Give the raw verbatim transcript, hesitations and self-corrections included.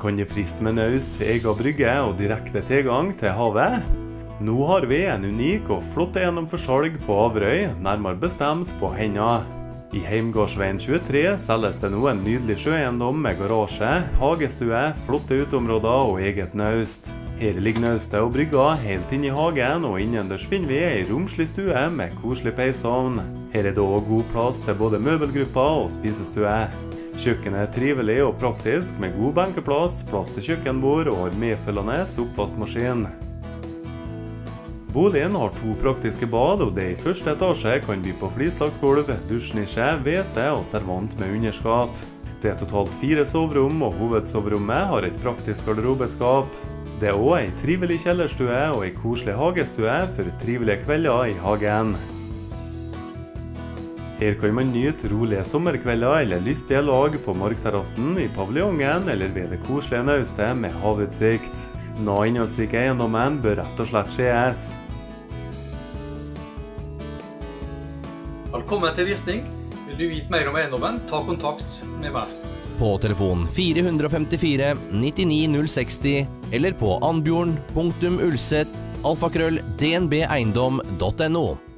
Kan det friste med naust, egen brygge og direkte tilgang til havet? Nå har vi en unik og flott eiendom for salg på Averøy, nærmere bestemt på Henna. I Heimgardsveien tjuetre selges det nå en nydelig sjøeiendom med garasje, hagestue, flotte uteområder og eget naust. Her ligger naustet og brygga helt inn i hagen, og innendørs finner vi en romslig stue med koselig peisovn. Her er det også god plass til både møbelgrupper og spisestue. Kjøkkenet er trivelig og praktisk med god benkeplass, plass til kjøkkenbord og medfølgende oppvaskmaskin. Boligen har to praktiske bad, og det i første etasje kan by på flislagt gulv, dusjnisje, V C og servant med underskap. Det er totalt fire soverom, og hovedsoverommet har et praktisk garderobeskap. Det er også en trivelig kjellerstue og en koselig hagestue for trivelige kvelder i hagen. Her kan man nyte rolige sommerkvelder eller lystige lag på markterrassen, i paviljongen eller ved det koselige naustet med havutsikt. Nå innholdsrike eiendommen bør rett og slett skjes. Velkommen til visning. Vil du vite mer om eiendommen, ta kontakt med meg. På telefon fire fem fire, ni ni null seks null eller på anbjorn punktum ulset alfakrøll d n b eiendom punktum no.